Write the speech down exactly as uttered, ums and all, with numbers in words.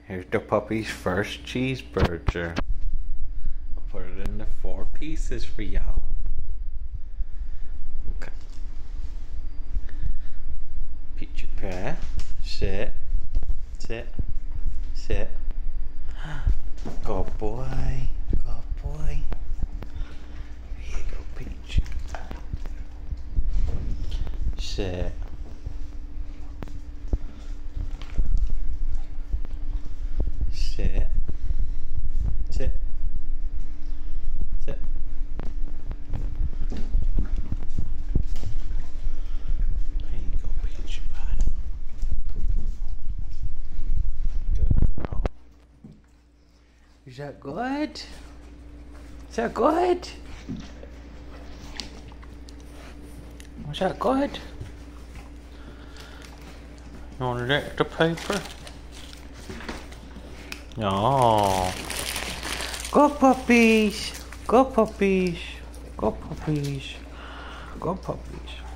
Here's the puppy's first cheeseburger. I'll put it into four pieces for y'all. Okay. Put your pair. Sit. Sit. Sit. Good boy. Good boy. Here you go, Peach. Sit. Sit. Sit. Sit. There you go, Peach. Bye. Good girl. Is that good? Is that good? Was that good? You want an extra paper? Oh, go puppies, go puppies, go puppies, go puppies.